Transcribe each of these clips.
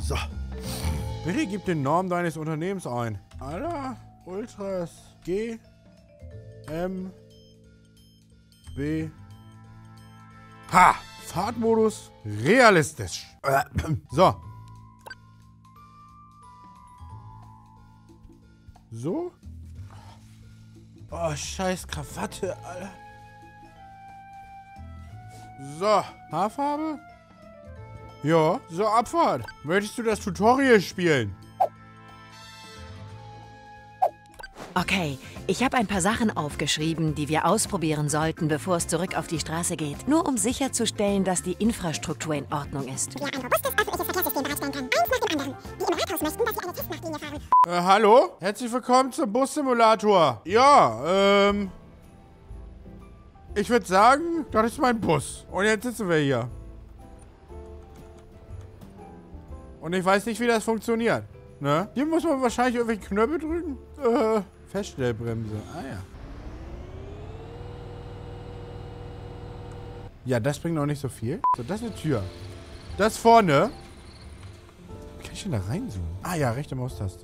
So. Bitte gib den Namen deines Unternehmens ein. Alter, Ultras, G, M, B, H. Fahrtmodus realistisch. So. So. Oh, scheiß Krawatte, Alter. So. Haarfarbe? Ja. So, Abfahrt. Möchtest du das Tutorial spielen? Okay, ich habe ein paar Sachen aufgeschrieben, die wir ausprobieren sollten, bevor es zurück auf die Straße geht. Nur um sicherzustellen, dass die Infrastruktur in Ordnung ist. Wie ein robustes öffentliches Verkehrssystem bereitstellen kann. Eins nach dem anderen. Die im Rathaus möchten, dass sie eine Testnachtlinie fahren. Hallo? Herzlich willkommen zum Bus-Simulator. Ja, ich würde sagen, das ist mein Bus. Und jetzt sitzen wir hier. Und ich weiß nicht, wie das funktioniert. Ne? Hier muss man wahrscheinlich irgendwelche Knöpfe drücken. Feststellbremse. Ah ja. Ja, das bringt noch nicht so viel. So, das ist eine Tür. Das vorne. Wie kann ich denn da reinzoomen? Ah ja, rechte Maustaste.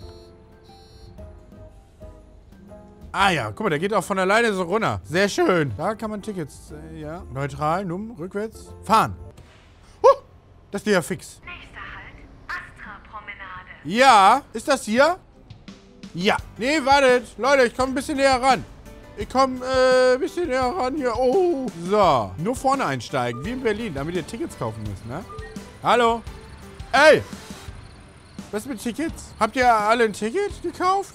Ah ja, guck mal, der geht auch von alleine so runter. Sehr schön. Da kann man Tickets, ja. Neutral, rückwärts. Fahren. Das ist ja fix. Nächster Halt, Astra-Promenade. Ja, ist das hier? Ja. Nee, wartet. Leute, ich komme ein bisschen näher ran. Ich komme ein bisschen näher ran hier. Oh. So. Nur vorne einsteigen, wie in Berlin, damit ihr Tickets kaufen müsst, ne? Hallo? Ey! Was mit Tickets? Habt ihr alle ein Ticket gekauft?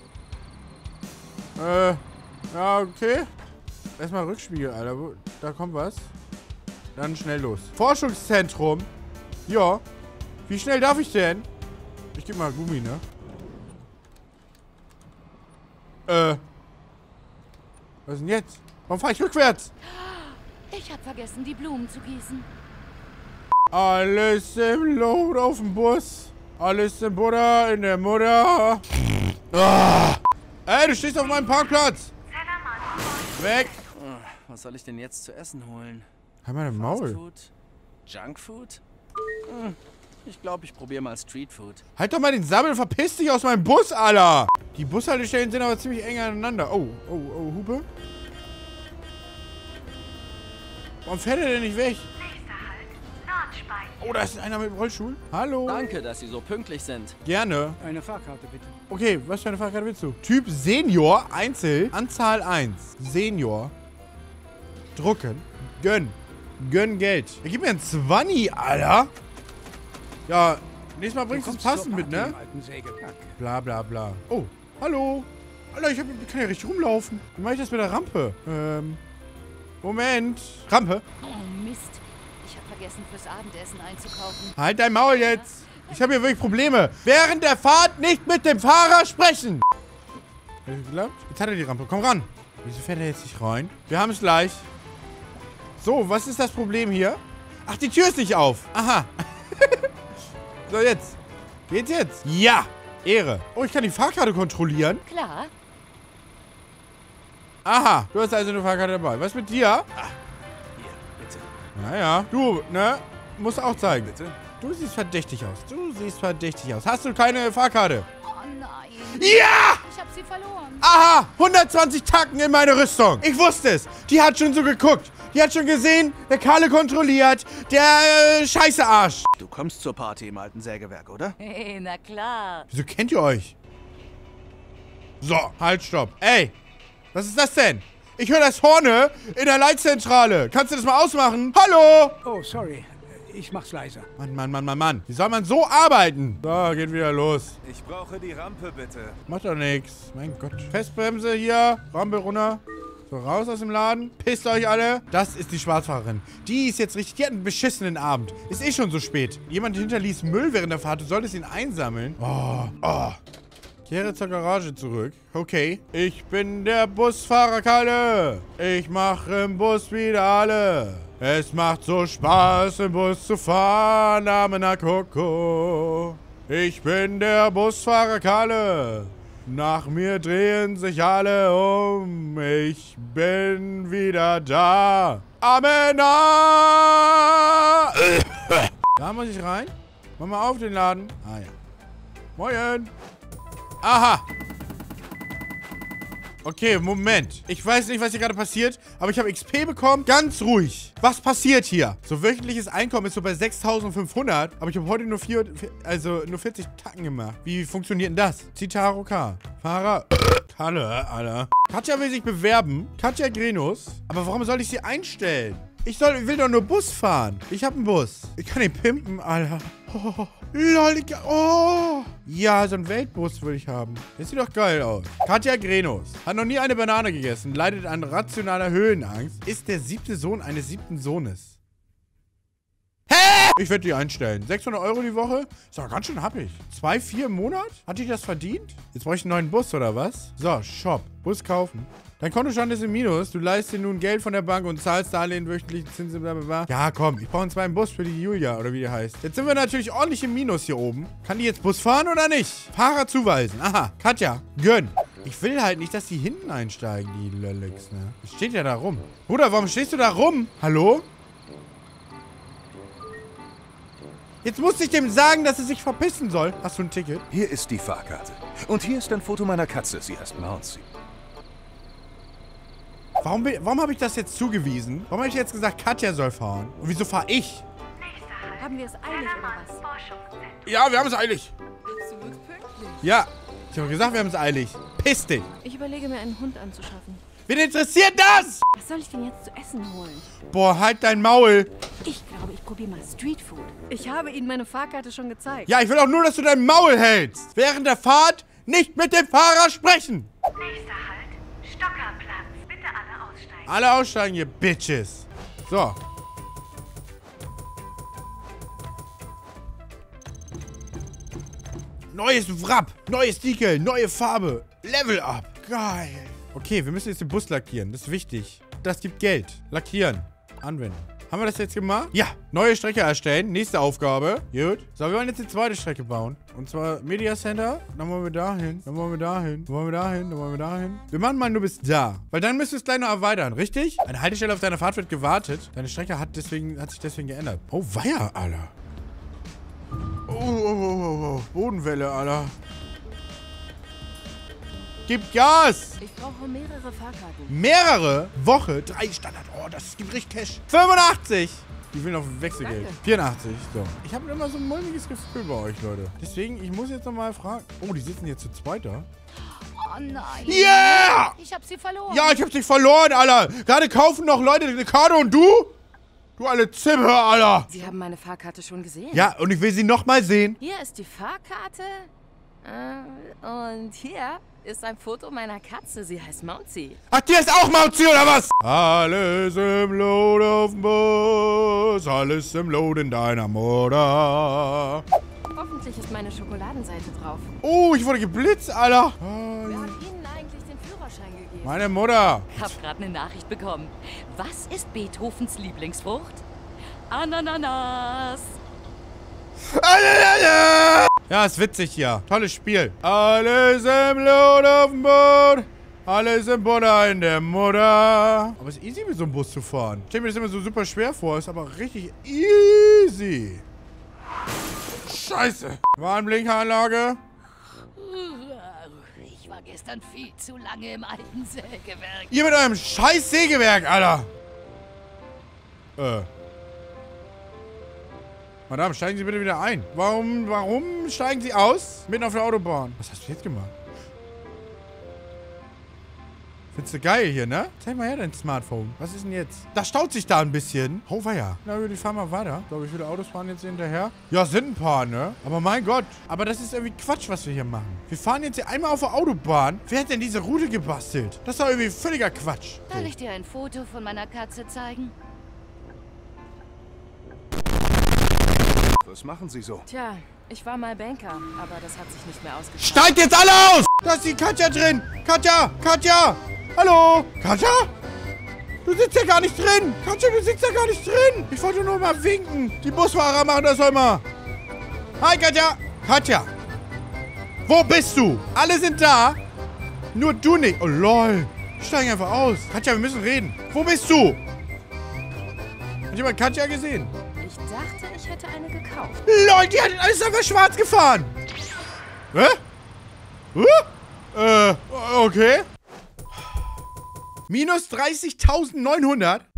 Ja, okay. Erstmal Rückspiegel, Alter. Da kommt was. Dann schnell los. Forschungszentrum. Ja. Wie schnell darf ich denn? Ich gebe mal Gummi, ne? Was ist denn jetzt? Warum fahre ich rückwärts? Ich habe vergessen, die Blumen zu gießen. Alles im Lot auf dem Bus. Alles im Butter, in der Mutter. Ah. Ey, du stehst auf meinem Parkplatz. Weg. Was soll ich denn jetzt zu essen holen? Halt mal den Maul. Fastfood? Junkfood? Ich glaube, ich probiere mal Streetfood. Halt doch mal den Sammel und verpiss dich aus meinem Bus, Alter. Die Bushaltestellen sind aber ziemlich eng aneinander. Oh, Hupe. Warum fährt er denn nicht weg? Nächster Halt, Nordspeicher. Oh, da ist einer mit dem Rollstuhl. Hallo. Danke, dass Sie so pünktlich sind. Gerne. Eine Fahrkarte, bitte. Okay, was für eine Fahrkarte willst du? Typ Senior, Einzel, Anzahl 1. Senior. Drucken. Gönn. Gönn Geld. Er gibt mir ein 20, Alter. Ja, nächstes Mal bringst du das passend mit, ne? Bla bla bla. Oh, hallo. Alter, ich kann ja richtig rumlaufen. Wie mache ich das mit der Rampe? Moment. Rampe. Oh Mist, ich habe vergessen, fürs Abendessen einzukaufen. Halt dein Maul jetzt. Ich habe hier wirklich Probleme. Während der Fahrt nicht mit dem Fahrer sprechen. Hat das geklappt? Jetzt hat er die Rampe. Komm ran. Wieso fährt er jetzt nicht rein? Wir haben es gleich. So, was ist das Problem hier? Ach, die Tür ist nicht auf. Aha. So, jetzt. Geht's jetzt? Ja. Ehre. Oh, ich kann die Fahrkarte kontrollieren. Klar. Aha. Du hast also eine Fahrkarte dabei. Was mit dir? Hier, bitte. Naja. Du, ne? Musst auch zeigen. Bitte? Du siehst verdächtig aus. Du siehst verdächtig aus. Hast du keine Fahrkarte? Oh nein. Ja! Ich habe sie verloren. Aha! 120 Tacken in meine Rüstung. Ich wusste es. Die hat schon so geguckt. Die hat schon gesehen, der Kalle kontrolliert. Der scheiße Arsch. Du kommst zur Party im alten Sägewerk, oder? Hey, na klar. Wieso kennt ihr euch? So, halt, stopp. Ey, was ist das denn? Ich höre das vorne in der Leitzentrale. Kannst du das mal ausmachen? Hallo? Oh, sorry. Ich mach's leiser. Mann. Wie soll man so arbeiten? So, geht wieder los. Ich brauche die Rampe, bitte. Macht doch nichts. Mein Gott. Festbremse hier. Rampe runter. So, raus aus dem Laden. Pisst euch alle. Das ist die Schwarzfahrerin. Die ist jetzt richtig... Die hat einen beschissenen Abend. Ist eh schon so spät. Jemand hinterließ Müll während der Fahrt. Du solltest ihn einsammeln. Oh. Kehre zur Garage zurück. Okay. Ich bin der Busfahrer Kalle. Ich mache im Bus wieder alle. Es macht so Spaß, im Bus zu fahren. Amena Coco. Ich bin der Busfahrer Kalle. Nach mir drehen sich alle um. Ich bin wieder da. Amena! Da muss ich rein. Mach mal auf den Laden. Ah ja. Moin. Aha. Okay, Moment. Ich weiß nicht, was hier gerade passiert, aber ich habe XP bekommen. Ganz ruhig. Was passiert hier? So wöchentliches Einkommen ist so bei 6.500, aber ich habe heute nur 40 Tacken gemacht. Wie funktioniert denn das? Citaro K. Fahrer. Kalle, Alter. Katja will sich bewerben. Katja Grenos. Aber warum soll ich sie einstellen? Ich will doch nur Bus fahren. Ich habe einen Bus. Ich kann den pimpen, Alter. Oh, lol, oh. Ja, so einen Weltbus will ich haben. Das sieht doch geil aus. Katja Grenos. Hat noch nie eine Banane gegessen. Leidet an rationaler Höhenangst. Ist der 7. Sohn eines 7. Sohnes. Hä? Ich werde die einstellen. 600 Euro die Woche? Ist doch ganz schön happig. 2,4 im Monat? Hat die das verdient? Jetzt brauche ich einen neuen Bus, oder was? So, Shop. Bus kaufen. Dein Kontostand ist im Minus. Du leihst dir nun Geld von der Bank und zahlst Darlehen wöchentliche Zinsen, blablabla. Ja, komm. Ich brauche einen zweiten Bus für die Julia, oder wie die heißt. Jetzt sind wir natürlich ordentlich im Minus hier oben. Kann die jetzt Bus fahren oder nicht? Fahrer zuweisen. Aha. Katja, gönn. Ich will halt nicht, dass die hinten einsteigen, die Löllex, ne? Das steht ja da rum. Bruder, warum stehst du da rum? Hallo? Jetzt musste ich dem sagen, dass er sich verpissen soll. Hast du ein Ticket? Hier ist die Fahrkarte. Und hier ist ein Foto meiner Katze. Sie heißt Mouncy. Warum habe ich das jetzt zugewiesen? Warum habe ich jetzt gesagt, Katja soll fahren? Und wieso fahre ich? Haben wir es eilig oder was? Ja, wir haben es eilig. Absolut pünktlich. Ja, ich habe gesagt, wir haben es eilig. Piss dich. Ich überlege mir, einen Hund anzuschaffen. Wen interessiert das? Was soll ich denn jetzt zu essen holen? Boah, halt dein Maul. Ich glaube, ich probiere mal Streetfood. Ich habe Ihnen meine Fahrkarte schon gezeigt. Ja, ich will auch nur, dass du dein Maul hältst. Während der Fahrt nicht mit dem Fahrer sprechen. Nächster Halt, Stockerplatz. Bitte alle aussteigen. Alle aussteigen, ihr Bitches. So. Neues Wrap, neues Deckel, neue Farbe. Level up. Geil. Okay, wir müssen jetzt den Bus lackieren. Das ist wichtig. Das gibt Geld. Lackieren. Anwenden. Haben wir das jetzt gemacht? Ja. Neue Strecke erstellen. Nächste Aufgabe. Gut. So, wir wollen jetzt die zweite Strecke bauen. Und zwar Media Center. Dann wollen wir dahin. Dann wollen wir dahin. Dann wollen wir dahin. Dann wollen wir dahin. Wir machen mal nur bis da. Weil dann müssen wir es gleich noch erweitern. Richtig? Eine Haltestelle auf deiner Fahrt wird gewartet. Deine Strecke hat sich deswegen geändert. Oh, weia, Alter. Oh. Bodenwelle, Alter. Gib Gas! Ich brauche mehrere Fahrkarten. Mehrere? Woche? 3 Standard. Oh, das gibt richtig Cash. 85! Die will noch Wechselgeld. Danke. 84. So. Ich habe immer so ein mulmiges Gefühl bei euch, Leute. Deswegen, ich muss jetzt nochmal fragen. Oh, die sitzen jetzt zu zweit da. Oh nein. Yeah! Ich hab sie verloren. Ja, ich hab dich verloren, Alter. Gerade kaufen noch Leute eine Karte und du? Du alle Zimmer, Alter. Sie haben meine Fahrkarte schon gesehen? Ja, und ich will sie nochmal sehen. Hier ist die Fahrkarte. Und hier ist ein Foto meiner Katze. Sie heißt Mouncy. Ach, die ist auch Mauzi, oder was? Alles im Lot auf dem Bus, alles im Lot in deiner Mutter. Hoffentlich ist meine Schokoladenseite drauf. Oh, ich wurde geblitzt, Alter. Wer hat Ihnen eigentlich den Führerschein gegeben? Meine Mutter. Hab gerade eine Nachricht bekommen. Was ist Beethovens Lieblingsfrucht? Ananas. Ja, ist witzig hier. Tolles Spiel. Alles im Lot auf dem Boot. Alles im Butter in der Mutter. Aber es ist easy, mit so einem Bus zu fahren. Ich stelle mir das immer so super schwer vor. Ist aber richtig easy. Scheiße. Warnblinkeranlage. Ich war gestern viel zu lange im alten Sägewerk. Ihr mit eurem scheiß Sägewerk, Alter. Madame, steigen Sie bitte wieder ein. Warum steigen Sie aus? Mitten auf der Autobahn. Was hast du jetzt gemacht? Findest du geil hier, ne? Zeig mal her dein Smartphone. Was ist denn jetzt? Da staut sich da ein bisschen. Oh, weia. Na gut, ich fahr mal weiter. So, wie viele Autos fahren jetzt hier hinterher? Ja, sind ein paar, ne? Aber mein Gott. Aber das ist irgendwie Quatsch, was wir hier machen. Wir fahren jetzt hier einmal auf der Autobahn. Wer hat denn diese Route gebastelt? Das ist doch irgendwie völliger Quatsch. Soll ich dir ein Foto von meiner Katze zeigen? Was machen Sie so? Tja, ich war mal Banker, aber das hat sich nicht mehr ausgezahlt. Steigt jetzt alle aus! Da ist die Katja drin! Katja! Katja! Hallo! Katja? Du sitzt ja gar nicht drin! Katja, du sitzt ja gar nicht drin! Ich wollte nur mal winken! Die Busfahrer machen das doch immer! Hi, Katja! Katja! Wo bist du? Alle sind da! Nur du nicht! Oh, lol! Steigen einfach aus! Katja, wir müssen reden! Wo bist du? Hat jemand Katja gesehen? Ich dachte, ich hätte eine gekauft. Leute, die hat alles einfach schwarz gefahren. Hä? Okay. Minus 30.900?